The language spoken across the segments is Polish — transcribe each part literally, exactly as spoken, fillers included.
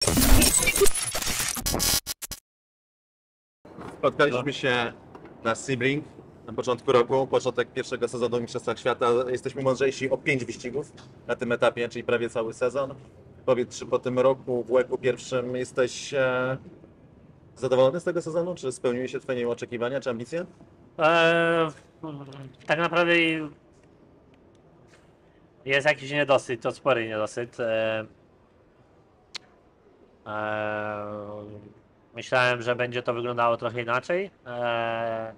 Spotkaliśmy się na Sebring na początku roku, początek pierwszego sezonu w Mistrzostwach Świata. Jesteśmy mądrzejsi o pięć wyścigów na tym etapie, czyli prawie cały sezon. Powiedz, czy po tym roku w łeku pierwszym jesteś e, zadowolony z tego sezonu? Czy spełniły się Twoje oczekiwania czy ambicje? Eee, tak naprawdę jest jakiś niedosyt, to spory niedosyt. Eee, eee, myślałem, że będzie to wyglądało trochę inaczej. Eee,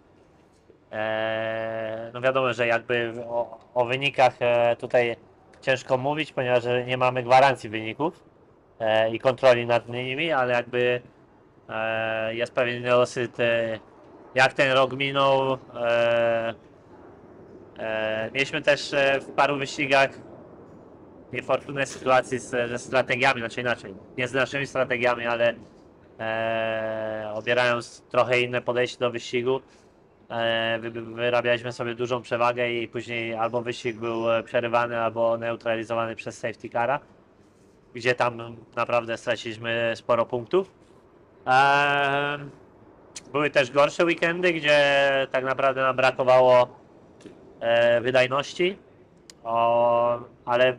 eee, no wiadomo, że jakby o, o wynikach e, tutaj ciężko mówić, ponieważ nie mamy gwarancji wyników e, i kontroli nad nimi, ale jakby e, jest pewien niedosyt, e, jak ten rok minął. E, e, mieliśmy też e, w paru wyścigach niefortunne sytuacje z, ze strategiami, znaczy inaczej, nie z naszymi strategiami, ale e, obierając trochę inne podejście do wyścigu. E, wy, wyrabialiśmy sobie dużą przewagę i później albo wyścig był przerywany, albo neutralizowany przez safety cara, gdzie tam naprawdę straciliśmy sporo punktów. E, były też gorsze weekendy, gdzie tak naprawdę nam brakowało e, wydajności, o, ale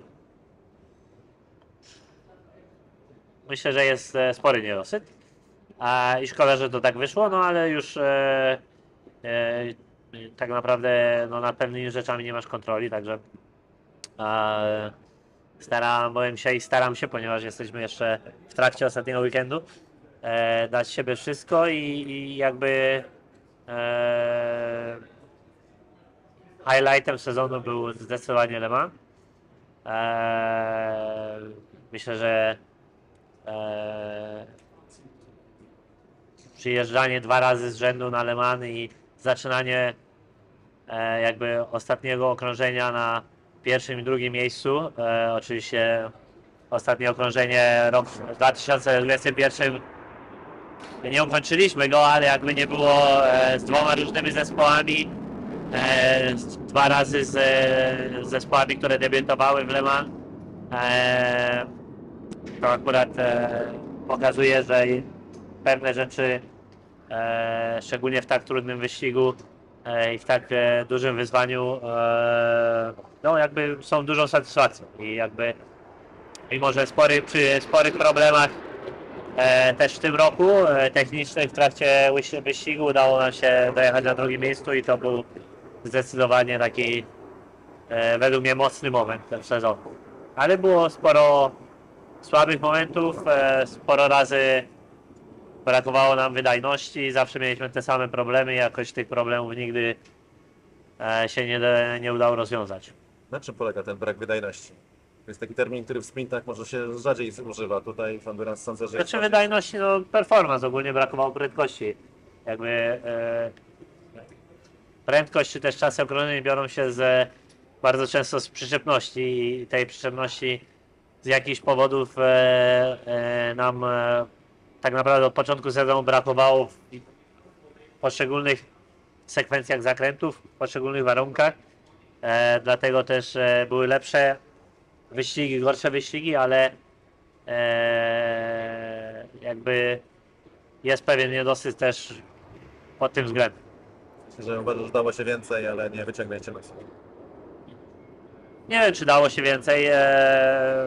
myślę, że jest spory niedosyt. E, I szkoda, że to tak wyszło, no ale już e, e, tak naprawdę no, nad pewnymi rzeczami nie masz kontroli, także e, starałem się i staram się, ponieważ jesteśmy jeszcze w trakcie ostatniego weekendu, e, dać siebie wszystko i, i jakby e, highlightem sezonu był zdecydowanie Le Mans. E, myślę, że e, przyjeżdżanie dwa razy z rzędu na Le Mans i zaczynanie e, jakby ostatniego okrążenia na pierwszym i drugim miejscu. E, oczywiście ostatnie okrążenie rok dwa tysiące dwudziesty pierwszy nie ukończyliśmy go, ale jakby nie było e, z dwoma różnymi zespołami, e, dwa razy z, z zespołami, które debiutowały w Le Mans. E, to akurat e, pokazuje, że pewne rzeczy, e, szczególnie w tak trudnym wyścigu e, i w tak e, dużym wyzwaniu, e, no jakby są dużą satysfakcją i jakby mimo, że spory, przy sporych problemach e, też w tym roku e, technicznych w trakcie wyścigu udało nam się dojechać na drugim miejscu i to był zdecydowanie taki e, według mnie mocny moment w sezonu. Ale było sporo słabych momentów, e, sporo razy brakowało nam wydajności, zawsze mieliśmy te same problemy i jakoś tych problemów nigdy e, się nie, nie udało rozwiązać. Na czym polega ten brak wydajności? To jest taki termin, który w sprintach może się rzadziej używa. Tutaj w Endurance sądzę, że... Znaczy wydajności, no performance, ogólnie brakowało prędkości. Jakby e, prędkość czy też czasy okrążeń biorą się z, bardzo często z przyczepności i tej przyczepności z jakichś powodów e, e, nam e, tak naprawdę od początku sezonu brakowało w poszczególnych sekwencjach zakrętów, w poszczególnych warunkach. E, dlatego też e, były lepsze wyścigi, gorsze wyścigi, ale e, jakby jest pewien niedosyt też pod tym względem. Myślę, że uważam, że dało się więcej, ale nie wyciągnęliście maksimum. Nie wiem, czy dało się więcej. E,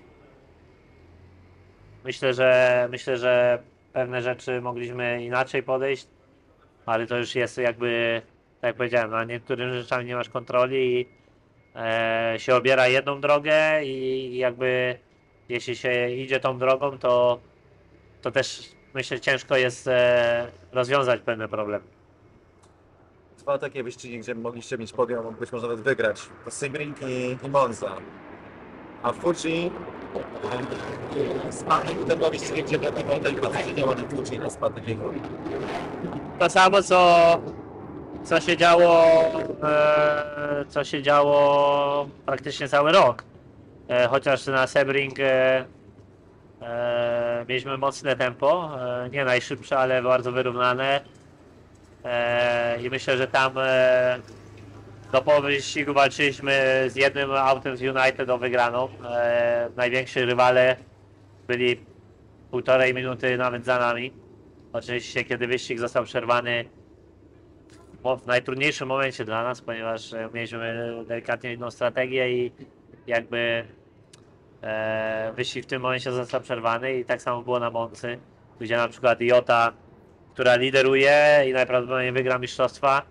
myślę, że myślę, że pewne rzeczy mogliśmy inaczej podejść, ale to już jest jakby, tak jak powiedziałem, na niektórymi rzeczami nie masz kontroli i e, się obiera jedną drogę i jakby jeśli się idzie tą drogą, to, to też myślę ciężko jest e, rozwiązać pewne problemy. Dwa takie wyścigi, gdzie mogliście mieć podium, być może nawet wygrać. To Sebring i, i Monza. A Fuji spadek tego wyścigu, gdzie brakowało tej pracy, nie ma na Fuji na spadek jego. To samo co, co się działo e, co się działo praktycznie cały rok. E, chociaż na Sebring e, e, mieliśmy mocne tempo, e, nie najszybsze, ale bardzo wyrównane. E, I myślę, że tam e, do połowy wyścigu walczyliśmy z jednym autem z United o wygraną. E, najwięksi rywale byli półtorej minuty nawet za nami. Oczywiście, kiedy wyścig został przerwany w najtrudniejszym momencie dla nas, ponieważ e, mieliśmy delikatnie inną strategię i jakby e, wyścig w tym momencie został przerwany i tak samo było na Moncy, gdzie na przykład Jota, która lideruje i najprawdopodobniej wygra mistrzostwa,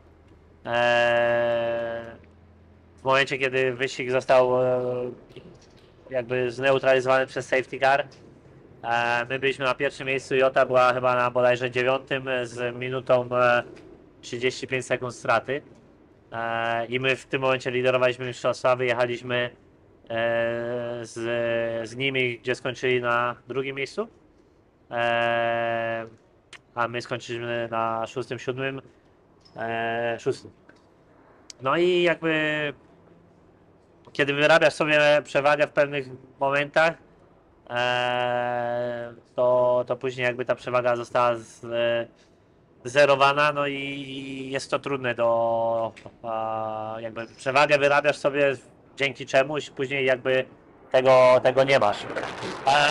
e, w momencie kiedy wyścig został e, jakby zneutralizowany przez safety car, e, my byliśmy na pierwszym miejscu, Jota była chyba na bodajże dziewiątym z minutą e, trzydzieści pięć sekund straty. E, I my w tym momencie liderowaliśmy mistrzostwa, wyjechaliśmy e, z, z nimi, gdzie skończyli na drugim miejscu. E, a my skończyliśmy na szóstym, siódmym, e, szóstym. No i jakby kiedy wyrabiasz sobie przewagę w pewnych momentach, e, to, to później jakby ta przewaga została z, zerowana, no i jest to trudne do a, jakby przewagę wyrabiasz sobie dzięki czemuś, później jakby tego, tego nie masz. E,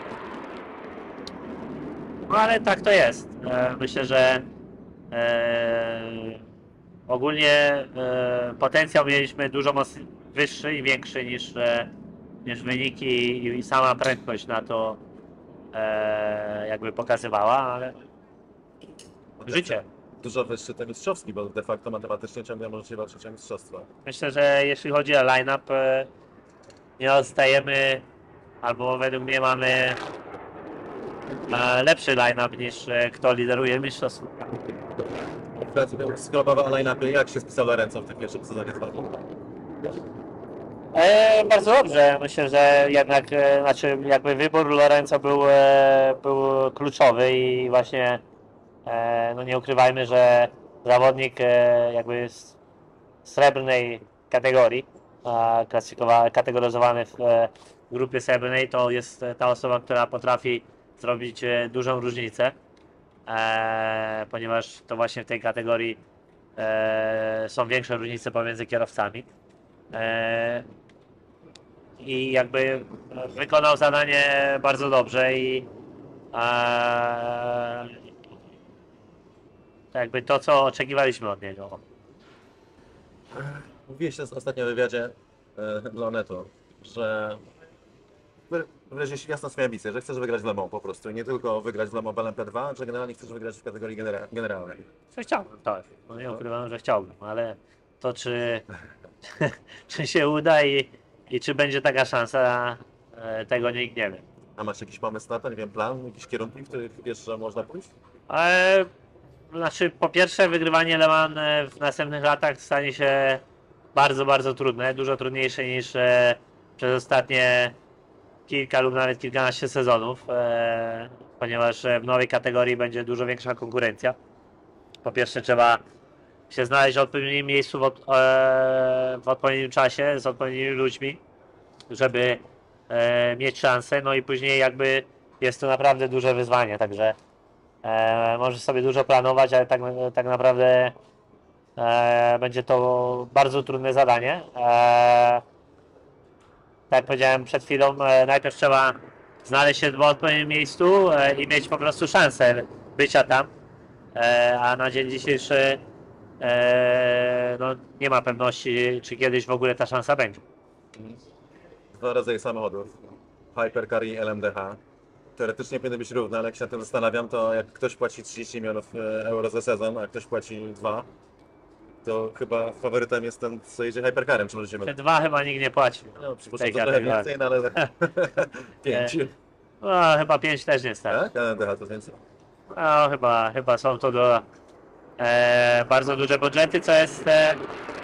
no ale tak to jest. E, myślę, że e, ogólnie e, potencjał mieliśmy dużo moc- wyższy i większy niż, e, niż wyniki i, i sama prędkość na to e, jakby pokazywała, ale życie. Dużo wyższy ten mistrzowski, bo de facto matematycznie ciągle możecie walczyć o mistrzostwa. Myślę, że jeśli chodzi o line-up, e, nie odstajemy, albo według mnie mamy e, lepszy line-up niż e, kto lideruje mistrzostwo. Skrobowa line-upy, jak się spisał Lorenzo w tym pierwszym sezonie z walką? E, bardzo dobrze. Myślę, że jednak e, znaczy jakby wybór Lorenzo był, e, był kluczowy i właśnie e, no nie ukrywajmy, że zawodnik e, jakby z srebrnej kategorii, a klasyfikowa- kategoryzowany w e, grupie srebrnej, to jest e, ta osoba, która potrafi zrobić e, dużą różnicę, e, ponieważ to właśnie w tej kategorii e, są większe różnice pomiędzy kierowcami. E, I jakby wykonał zadanie bardzo dobrze i e, jakby to, co oczekiwaliśmy od niego. Mówiłeś ostatnio w wywiadzie e, dla Onetu, że wy- wyraziłeś jasno swoje ambicje, że chcesz wygrać w Le Mans po prostu i nie tylko wygrać w Le Mans w L M P dwa, że generalnie chcesz wygrać w kategorii genera- generalnej. Że chciałbym, tak. No nie ukrywam, że chciałbym, ale to czy, czy się uda i, i czy będzie taka szansa, e, tego nikt nie wie. A masz jakiś pomysł na to, nie wiem, plan, jakieś kierunki, w których wiesz, że można pójść? Ale, znaczy, po pierwsze, wygrywanie Le Mans e, w następnych latach stanie się bardzo, bardzo trudne, dużo trudniejsze niż e, przez ostatnie kilka lub nawet kilkanaście sezonów, e, ponieważ e, w nowej kategorii będzie dużo większa konkurencja. Po pierwsze, trzeba się znaleźć w odpowiednim miejscu w, od, e, w odpowiednim czasie z odpowiednimi ludźmi, żeby e, mieć szansę, no i później jakby jest to naprawdę duże wyzwanie, także e, możesz sobie dużo planować, ale tak, tak naprawdę e, będzie to bardzo trudne zadanie. E, tak jak powiedziałem przed chwilą, e, najpierw trzeba znaleźć się w odpowiednim miejscu e, i mieć po prostu szansę bycia tam, e, a na dzień dzisiejszy e, no, nie ma pewności, czy kiedyś w ogóle ta szansa będzie. Dwa rodzaje samochodów, Hypercar i L M D H. Teoretycznie powinny być równe, ale jak się nad tym zastanawiam, to jak ktoś płaci trzydzieści milionów e, euro za sezon, a ktoś płaci dwa, to chyba faworytem jest ten, co jedzie Hypercarem, czy możecie Te mylić? dwa chyba nikt nie płaci. No, w przypuszczam, tej że trochę kategorii. więcej, no ale pięć. No, chyba pięć też nie stać. Tak? L M D H to więcej. No, chyba, chyba są to do, e, bardzo duże budżety, co jest e,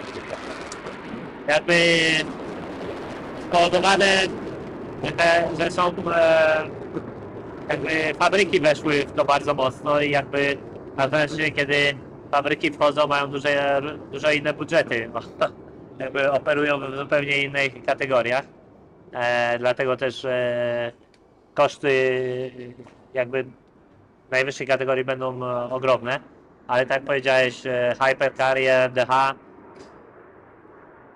jakby spowodowane, e, że są e, jakby fabryki weszły w to bardzo mocno i jakby na szczęście, kiedy fabryki wchodzą, mają duże, dużo inne budżety, no, jakby operują w zupełnie innych kategoriach, e, dlatego też e, koszty jakby najwyższej kategorii będą e, ogromne, ale tak jak powiedziałeś, e, Hypercar i L M D H,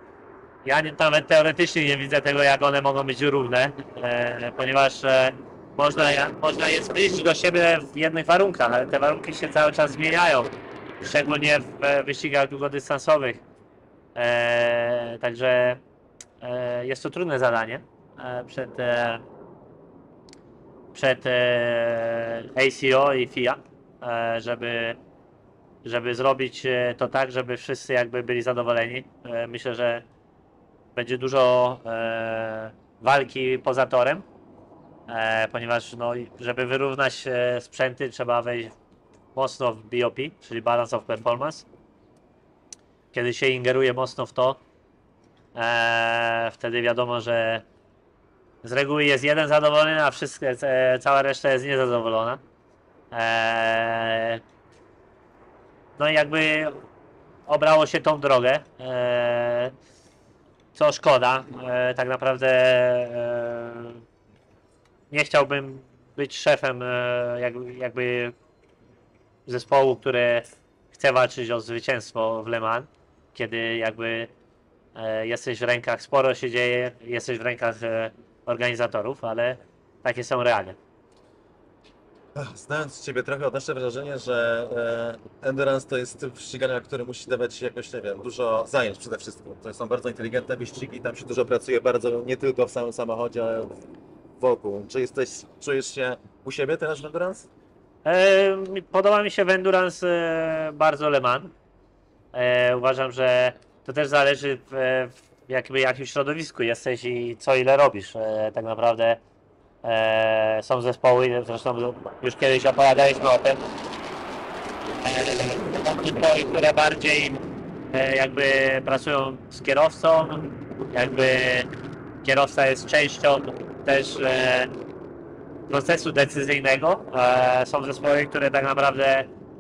ja nie, nawet teoretycznie nie widzę tego, jak one mogą być równe, e, ponieważ e, można, ja- można je zbliżyć do siebie w jednych warunkach, ale te warunki się cały czas zmieniają, szczególnie w e, wyścigach długodystansowych. E, także e, jest to trudne zadanie e, przed, e, przed e, A C O i F I A, e, żeby, żeby zrobić e, to tak, żeby wszyscy jakby byli zadowoleni. E, myślę, że będzie dużo e, walki poza torem, e, ponieważ no, żeby wyrównać e, sprzęty, trzeba wejść mocno w B O P, czyli Balance of Performance. Kiedy się ingeruje mocno w to, e, wtedy wiadomo, że z reguły jest jeden zadowolony, a wszystkie, e, cała reszta jest niezadowolona. E, no i jakby obrało się tą drogę, e, co szkoda. E, tak naprawdę e, nie chciałbym być szefem e, jakby, jakby zespołu, które chce walczyć o zwycięstwo w Le Mans, kiedy jakby e, jesteś w rękach, sporo się dzieje, jesteś w rękach e, organizatorów, ale takie są realia. Ach, znając Ciebie trochę, odnoszę wrażenie, że e, endurance to jest typ ścigania, który musi dawać jakoś, nie wiem, dużo zajęć przede wszystkim. To są bardzo inteligentne wyścigi, tam się dużo pracuje, bardzo nie tylko w samym samochodzie, ale wokół. Czy jesteś, czujesz się u siebie teraz w endurance? E, mi- podoba mi się w endurance e, bardzo Le Mans. E, uważam, że to też zależy w, w jakby jakim środowisku jesteś i co ile robisz. E, tak naprawdę e, są zespoły, zresztą już kiedyś opowiadaliśmy o tym, e, są zespoły, które bardziej e, jakby pracują z kierowcą, jakby kierowca jest częścią też e, procesu decyzyjnego. E, są zespoły, które tak naprawdę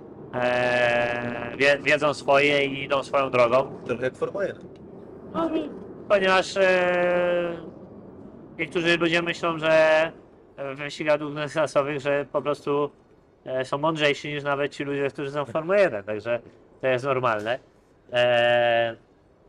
e, wie, wiedzą swoje i idą swoją drogą. Trochę jak Formuła jeden. No, ponieważ e, niektórzy ludzie myślą, że w wyścigach długodystansowych, że po prostu e, są mądrzejsi niż nawet ci ludzie, którzy są w Formule jeden, także to jest normalne. E,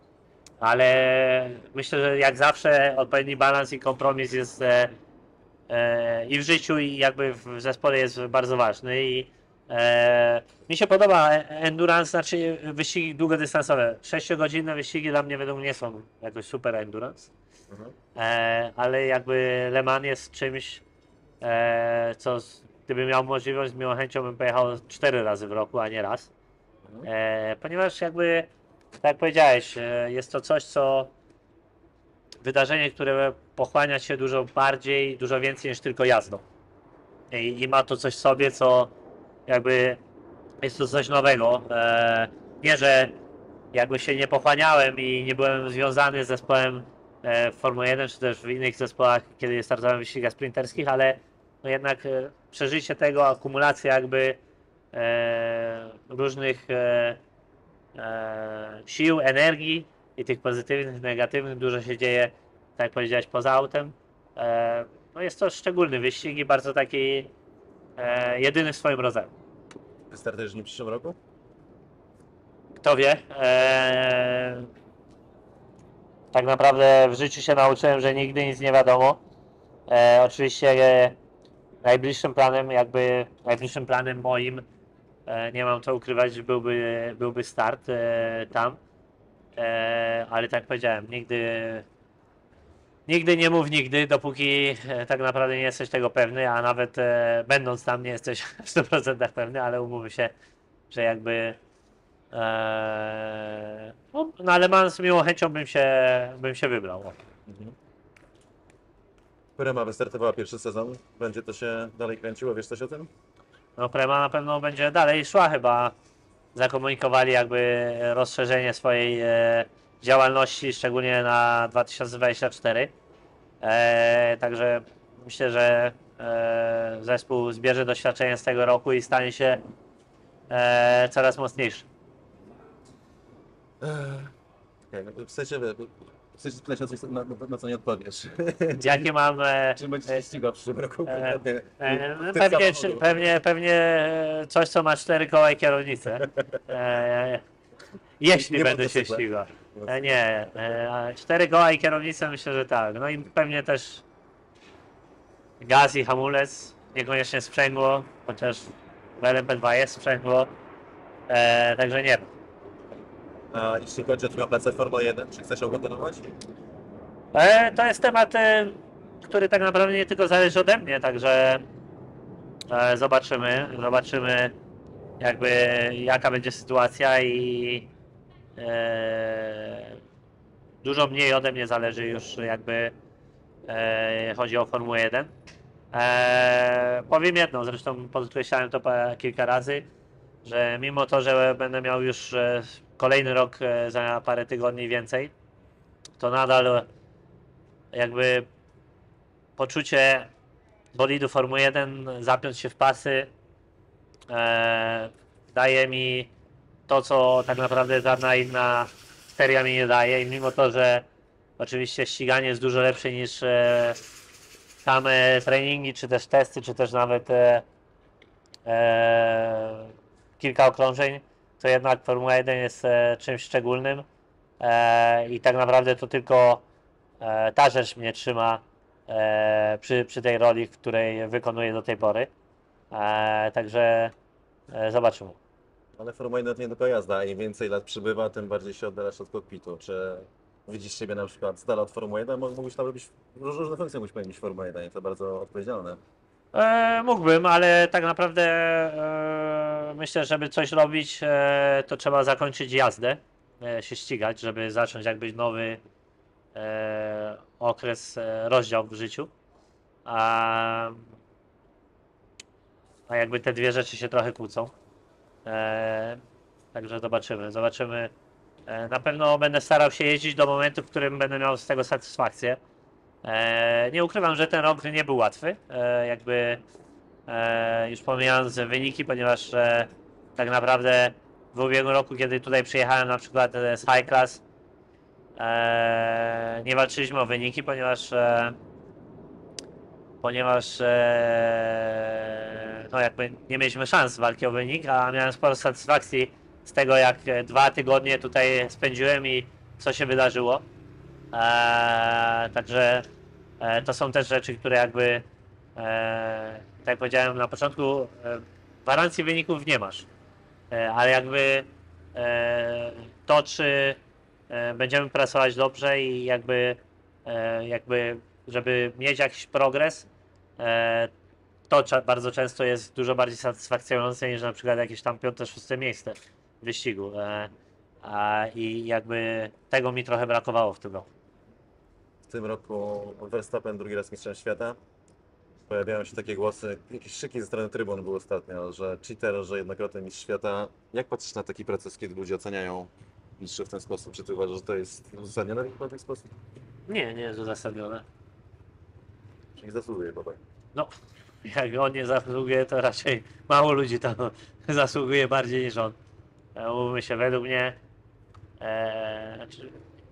ale myślę, że jak zawsze odpowiedni balans i kompromis jest e, e, i w życiu, i jakby w zespole jest bardzo ważny. I e, mi się podoba endurance, znaczy wyścigi długodystansowe. sześciogodzinne wyścigi dla mnie według mnie nie są jakoś super endurance. Mhm. E, ale jakby Le Mans jest czymś, e, co z, gdybym miał możliwość, z miłą chęcią bym pojechał cztery razy w roku, a nie raz. E, ponieważ jakby, tak jak powiedziałeś, e, jest to coś, co wydarzenie, które pochłania się dużo bardziej, dużo więcej niż tylko jazdą. I, i ma to coś w sobie, co jakby jest to coś nowego. E, nie, że jakby się nie pochłaniałem i nie byłem związany z zespołem e, w Formule jeden, czy też w innych zespołach, kiedy startowałem w wyścigach sprinterskich, ale no jednak e, przeżycie tego, akumulacja jakby e, różnych e, e, sił, energii i tych pozytywnych, negatywnych, dużo się dzieje, tak jak powiedziałeś, poza autem. E, no jest to szczególny wyścig i bardzo taki e, jedyny w swoim rodzaju. Wystartujesz w nim w przyszłym roku? Kto wie? Eee, tak naprawdę w życiu się nauczyłem, że nigdy nic nie wiadomo. Eee, oczywiście e, najbliższym planem, jakby najbliższym planem moim, e, nie mam co ukrywać, byłby, byłby start e, tam. E, ale tak jak powiedziałem, nigdy, nigdy nie mów nigdy, dopóki e, tak naprawdę nie jesteś tego pewny, a nawet e, będąc tam nie jesteś w stu procentach pewny, ale umówmy się, że jakby Eee, no, no ale mam z miłą chęcią bym się, bym się wybrał. Mhm. Prema wystartowała pierwszy sezon. Będzie to się dalej kręciło, wiesz coś o tym? No Prema na pewno będzie dalej szła, chyba zakomunikowali jakby rozszerzenie swojej e, działalności, szczególnie na dwa tysiące dwudziesty czwarty. E, także myślę, że e, zespół zbierze doświadczenie z tego roku i stanie się e, coraz mocniejszy. Okay, no, w sensie, chcesz spytać o coś, na, na, na co nie odpowiesz. Jakie mam e, Czy będziesz się ścigał w przyszłym roku? E, Konkretnie? E, no Typ pewnie, czy, samochodu. pewnie, pewnie e, coś, co ma cztery koła i kierownicę. E, jeśli Nie będę się motocykle. ścigał. E, nie, e, a cztery koła i kierownicę myślę, że tak. No i pewnie też gaz i hamulec, niekoniecznie sprzęgło, chociaż w L M P dwa jest sprzęgło, e, także nie. A jeśli chodzi o Twoją pracę w Formule jeden, czy chcesz ją kontynuować? E, to jest temat, e, który tak naprawdę nie tylko zależy ode mnie, także e, zobaczymy, zobaczymy jakby jaka będzie sytuacja i e, dużo mniej ode mnie zależy już jakby e, chodzi o Formułę jeden. E, powiem jedno, zresztą podkreślałem to pa- kilka razy, że mimo to, że będę miał już e, kolejny rok e, za parę tygodni więcej, to nadal jakby poczucie bolidu Formuły jeden, zapiąć się w pasy, e, daje mi to, co tak naprawdę żadna inna seria mi nie daje. I mimo to, że oczywiście ściganie jest dużo lepsze niż e, same treningi, czy też testy, czy też nawet e, e, kilka okrążeń, to jednak Formuła jeden jest e, czymś szczególnym e, i tak naprawdę to tylko e, ta rzecz mnie trzyma e, przy, przy tej roli, w której wykonuję do tej pory. E, także e, zobaczymy. Ale Formuła jeden to nie tylko jazda, im więcej lat przybywa, tym bardziej się oddalasz od kokpitu. Czy widzisz siebie na przykład z dala od Formuły jeden? Mó- Mógłbyś tam robić, róż- różne funkcje mógłbyś pełnić w Formule jeden i to bardzo odpowiedzialne. E, mógłbym, ale tak naprawdę e, myślę, żeby coś robić, e, to trzeba zakończyć jazdę, e, się ścigać, żeby zacząć jakby nowy e, okres, e, rozdział w życiu. A, a jakby te dwie rzeczy się trochę kłócą. E, także zobaczymy, zobaczymy. E, na pewno będę starał się jeździć do momentu, w którym będę miał z tego satysfakcję. E, nie ukrywam, że ten rok nie był łatwy, e, jakby e, już pomijając wyniki, ponieważ e, tak naprawdę w ubiegłym roku, kiedy tutaj przyjechałem na przykład e, z High Class, e, nie walczyliśmy o wyniki, ponieważ e, ponieważ e, no jakby nie mieliśmy szans walki o wynik, a miałem sporo satysfakcji z tego, jak e, dwa tygodnie tutaj spędziłem i co się wydarzyło. E, także e, to są też rzeczy, które jakby, e, tak jak powiedziałem na początku, e, gwarancji wyników nie masz, e, ale jakby e, to, czy e, będziemy pracować dobrze i jakby, e, jakby żeby mieć jakiś progres, e, to cza- bardzo często jest dużo bardziej satysfakcjonujące niż na przykład jakieś tam piąte, szóste miejsce w wyścigu. E, a, I jakby tego mi trochę brakowało w tym roku. W tym roku Verstappen drugi raz mistrzem świata. Pojawiają się takie głosy, jakieś szyki ze strony trybun były ostatnio, że cheater, że jednokrotny mistrz świata. Jak patrzysz na taki proces, kiedy ludzie oceniają mistrzów w ten sposób? Czy ty uważasz, że to jest uzasadnione w jakikolwiek sposób? Nie, nie jest uzasadnione. Czy nie zasługuje po tak? No, jak on nie zasługuje, to raczej mało ludzi tam zasługuje bardziej niż on. E, Umówmy się, według mnie, e, czy,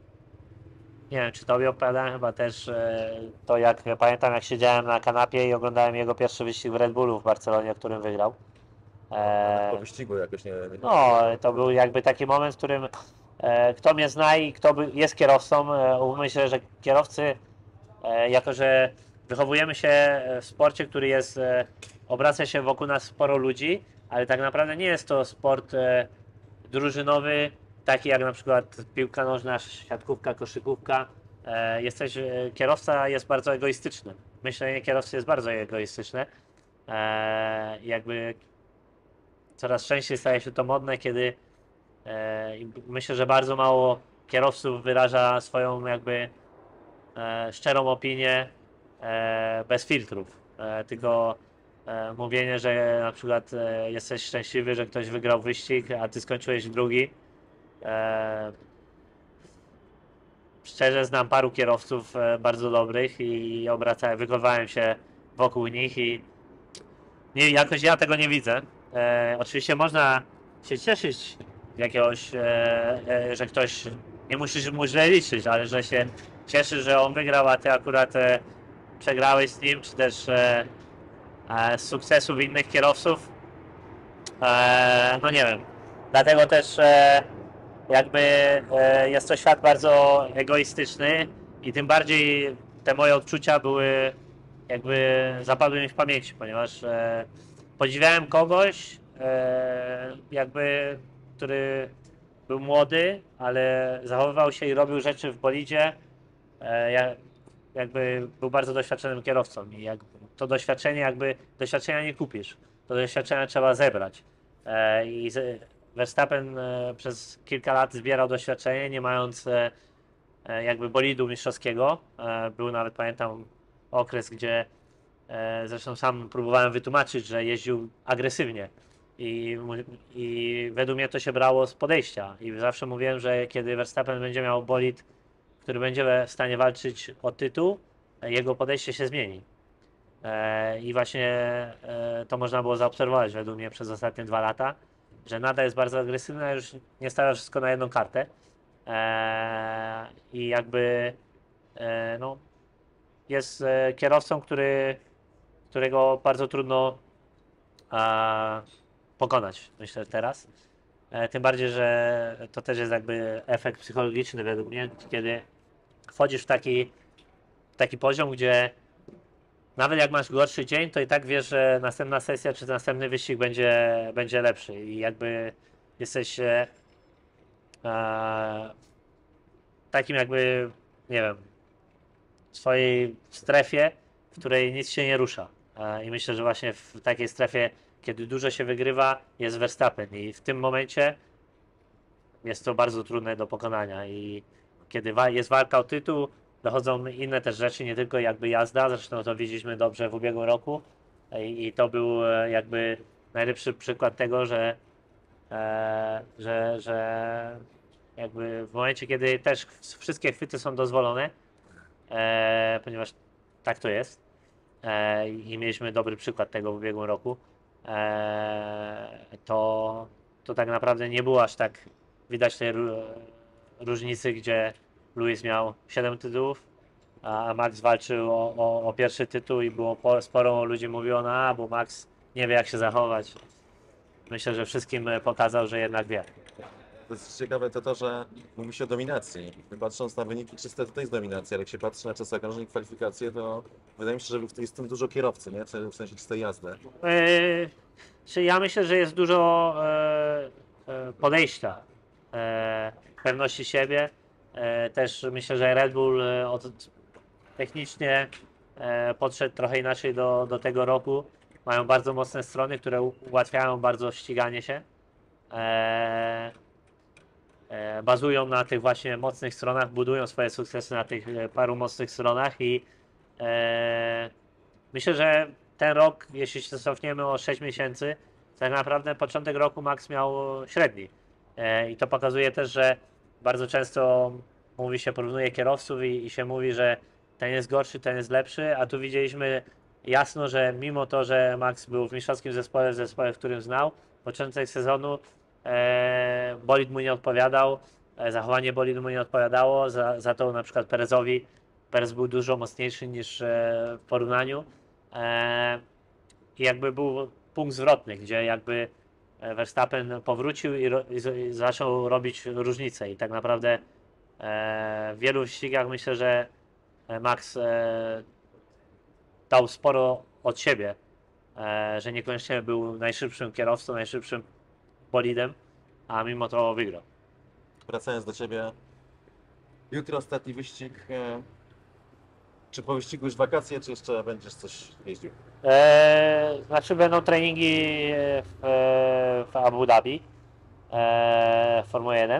nie wiem, czy tobie opowiadałem chyba też e, to, jak pamiętam, jak siedziałem na kanapie i oglądałem jego pierwszy wyścig w Red Bullu w Barcelonie, w którym wygrał. E, Po wyścigu jakoś nie... nie No, to był jakby taki moment, w którym e, kto mnie zna i kto by, jest kierowcą, e, umówmy się, że kierowcy, e, jako że wychowujemy się w sporcie, który jest, e, obraca się wokół nas sporo ludzi, ale tak naprawdę nie jest to sport e, drużynowy, taki jak na przykład piłka nożna, siatkówka, koszykówka. E, jesteś, e, kierowca jest bardzo egoistyczny. Myślenie kierowcy jest bardzo egoistyczne. E, jakby coraz częściej staje się to modne, kiedy e, i myślę, że bardzo mało kierowców wyraża swoją jakby e, szczerą opinię e, bez filtrów. E, tylko e, mówienie, że na przykład e, jesteś szczęśliwy, że ktoś wygrał wyścig, a ty skończyłeś drugi. E, szczerze znam paru kierowców e, bardzo dobrych i obracałem, wychowałem się wokół nich i nie, jakoś ja tego nie widzę. E, oczywiście można się cieszyć z jakiegoś, e, e, że ktoś, nie musisz mu źle liczyć, ale że się cieszy, że on wygrał, a ty akurat e, przegrałeś z nim, czy też e, e, z sukcesów innych kierowców. E, no nie wiem. Dlatego też e, jakby e, jest to świat bardzo egoistyczny i tym bardziej te moje odczucia były jakby zapadły mi w pamięci, ponieważ e, podziwiałem kogoś, e, jakby, który był młody, ale zachowywał się i robił rzeczy w bolidzie, e, ja, jakby był bardzo doświadczonym kierowcą i jakby to doświadczenie, jakby doświadczenia nie kupisz, to doświadczenia trzeba zebrać. E, I z, Verstappen e, przez kilka lat zbierał doświadczenie, nie mając e, e, jakby bolidu mistrzowskiego. E, był nawet, pamiętam, okres, gdzie e, zresztą sam próbowałem wytłumaczyć, że jeździł agresywnie. I, mu- I według mnie to się brało z podejścia. I zawsze mówiłem, że kiedy Verstappen będzie miał bolid, który będzie w stanie walczyć o tytuł, e, jego podejście się zmieni. E, I właśnie e, to można było zaobserwować według mnie przez ostatnie dwa lata, że Nada jest bardzo agresywna, już nie stawia wszystko na jedną kartę. E, I jakby e, no, jest e, kierowcą, który, którego bardzo trudno a, pokonać, myślę teraz. E, tym bardziej, że to też jest jakby efekt psychologiczny według mnie, kiedy wchodzisz w taki, w taki poziom, gdzie nawet jak masz gorszy dzień, to i tak wiesz, że następna sesja czy następny wyścig będzie, będzie lepszy i jakby jesteś e, e, takim jakby, nie wiem, w swojej strefie, w której nic się nie rusza. E, I myślę, że właśnie w takiej strefie, kiedy dużo się wygrywa, jest Verstappen i w tym momencie jest to bardzo trudne do pokonania i kiedy wa- jest walka o tytuł, dochodzą inne też rzeczy, nie tylko jakby jazda, zresztą to widzieliśmy dobrze w ubiegłym roku i, i to był e, jakby najlepszy przykład tego, że, e, że, że jakby w momencie, kiedy też wszystkie chwyty są dozwolone, e, ponieważ tak to jest e, i mieliśmy dobry przykład tego w ubiegłym roku, e, to, to tak naprawdę nie było aż tak widać tej ró- różnicy, gdzie Lewis miał siedem tytułów, a Max walczył o, o, o pierwszy tytuł i było po, sporo ludzi mówiło, no a, bo Max nie wie jak się zachować. Myślę, że wszystkim e, pokazał, że jednak wie. To jest ciekawe to to, że mówi się o dominacji. Patrząc na wyniki czyste, to jest dominacja, ale jak się patrzy na czas okrążeń i kwalifikacje, to wydaje mi się, że jest w tym dużo kierowcy, nie? W sensie czystej jazdy. Yy, czy ja myślę, że jest dużo e, e, podejścia, e, pewności siebie. E, też myślę, że Red Bull e, od, technicznie e, podszedł trochę inaczej do, do tego roku. Mają bardzo mocne strony, które u- ułatwiają bardzo ściganie się. E, e, bazują na tych właśnie mocnych stronach, budują swoje sukcesy na tych e, paru mocnych stronach i e, myślę, że ten rok, jeśli się cofniemy o sześć miesięcy, tak naprawdę początek roku Max miał średni. E, I to pokazuje też, że bardzo często mówi się, porównuje kierowców i, i się mówi, że ten jest gorszy, ten jest lepszy, a tu widzieliśmy jasno, że mimo to, że Max był w mistrzowskim zespole, w zespole, w którym znał, początek sezonu e, bolid mu nie odpowiadał, e, zachowanie bolidu mu nie odpowiadało, za, za to na przykład Perezowi Perez był dużo mocniejszy niż e, w porównaniu. E, I jakby był punkt zwrotny, gdzie jakby e, Verstappen powrócił i, ro, i, z- i zaczął robić różnicę. I tak naprawdę e, w wielu ścigach myślę, że e, Max e, dał sporo od siebie, e, że niekoniecznie był najszybszym kierowcą, najszybszym bolidem, a mimo to wygrał. Wracając do Ciebie, jutro ostatni wyścig. e, Czy po wyścigu już wakacje, czy jeszcze będziesz coś jeździł? E, znaczy będą treningi w, w Abu Dhabi e, Formuły jeden,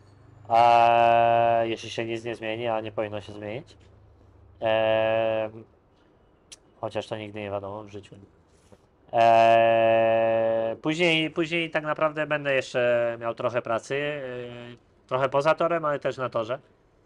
a jeśli się nic nie zmieni, a nie powinno się zmienić. E, chociaż to nigdy nie wiadomo w życiu. E, później, później tak naprawdę będę jeszcze miał trochę pracy, e, trochę poza torem, ale też na torze.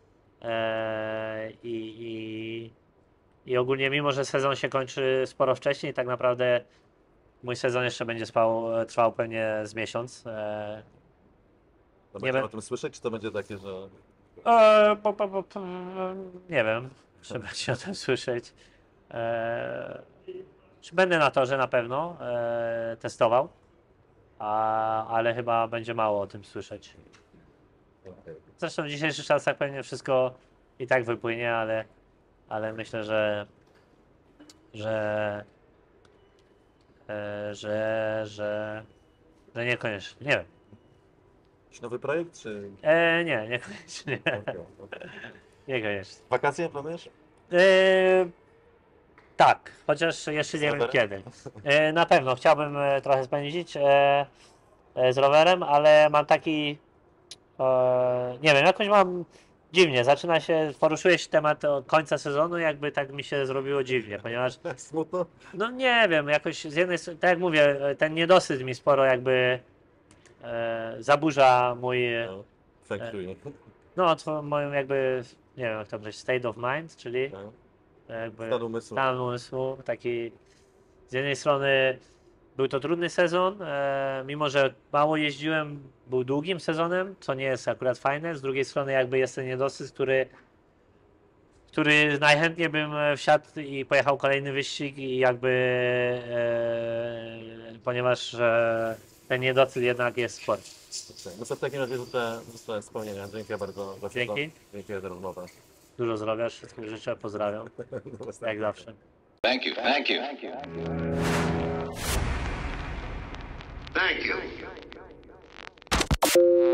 E, i, i, I ogólnie mimo, że sezon się kończy sporo wcześniej, tak naprawdę mój sezon jeszcze będzie spał, trwał pewnie z miesiąc. E, To nie będziemy wiem. o tym słyszeć, czy to będzie takie, że E, po, po, po, po, nie wiem, czy będzie o tym słyszeć. E, czy będę na torze na pewno e, testował, a, ale chyba będzie mało o tym słyszeć. Zresztą w dzisiejszych czasach pewnie wszystko i tak wypłynie, ale, ale myślę, że że, e, że, że, że niekoniecznie, nie wiem. Jakiś nowy projekt, czy... E, nie, niekoniecznie, Okay, okay. niekoniecznie. Wakacje planujesz? E, tak, chociaż jeszcze nie wiem rowerem? kiedy. E, na pewno chciałbym e, trochę spędzić e, e, z rowerem, ale mam taki, e, nie wiem, jakoś mam dziwnie, zaczyna się, poruszyłeś temat o końca sezonu, jakby tak mi się zrobiło dziwnie, ponieważ Smutno? no nie wiem, jakoś z jednej strony, tak jak mówię, ten niedosyt mi sporo jakby e, zaburza mój, No, feng shui. no to moją jakby, nie wiem jak to powiedzieć, state of mind, czyli No. jakby Stan umysłu. stan umysłu, taki z jednej strony był to trudny sezon, e, mimo że mało jeździłem, był długim sezonem, co nie jest akurat fajne, z drugiej strony jakby jest ten niedosyt, który który najchętniej bym e, wsiadł i pojechał kolejny wyścig i jakby e, ponieważ e, ten niedosyt jednak jest spory. No to w takim razie rzucę, rzucę wspomnienia. Dziękuję bardzo za Dzięki. sezon. Dziękuję za rozmowę. Dużo zdrowia, wszystkim życzę, pozdrawiam, jak zawsze. Thank you. Thank you. Thank you.